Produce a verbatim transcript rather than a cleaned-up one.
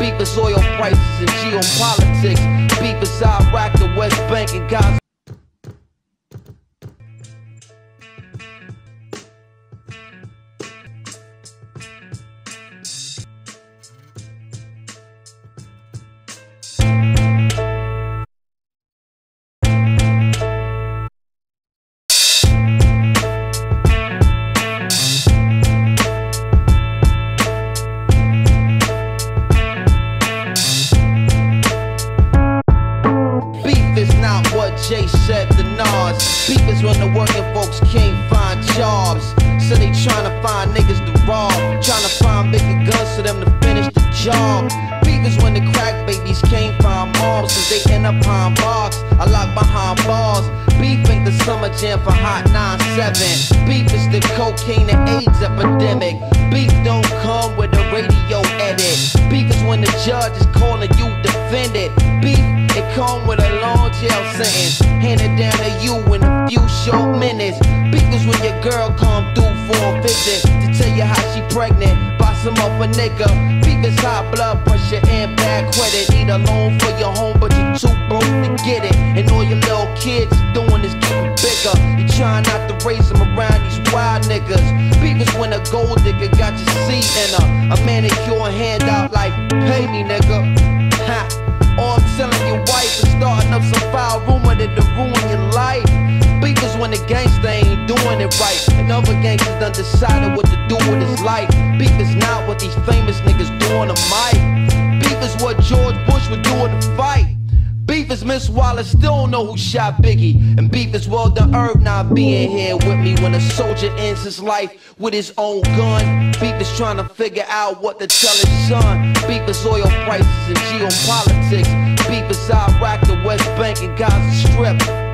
Beef is oil prices and geopolitics. Beef is Iraq, the West Bank, and Gaza. Jay said the Nas. Beef is when the working folks can't find jobs, so they tryna find niggas to rob, tryna find bigger guns for them to finish the job. Beef is when the crack babies can't find moms, cause they end up behind bars. I lock behind bars. Beef ain't the summer jam for Hot nine seven. Beef is the cocaine and AIDS epidemic. Beef don't come with a radio edit. Beef is when the judge is calling you defendant. Beef, it come with a long jail sentence, handed down to you in a few short minutes. Beef is when your girl come through for a visit to tell you how she pregnant, buy some up a nigga. Beef is high blood pressure and bad credit. Need a loan for your home, but you're too broke to get it. And all your little kids doing is getting bigger. You trying not to raise them around these wild niggas. Beef is when a gold digger got your seat in her, a manicure handout like, pay me nigga. Ha. Or I'm telling your wife and starting up some foul rumor that'll ruin your life. Beef is when the gangster ain't doing it right, and other gangsters done decided what to do with his life. Beef is not what these famous niggas do on the mic. Beef is what George Bush would do in the fight. Beef is Miss Wallace still don't know who shot Biggie. And beef is Well Done Herb not being here with me when a soldier ends his life with his own gun. Beef is trying to figure out what to tell his son. Beef is oil prices and geopolitics. Beef is Iraq, the West Bank, and Gaza Strip.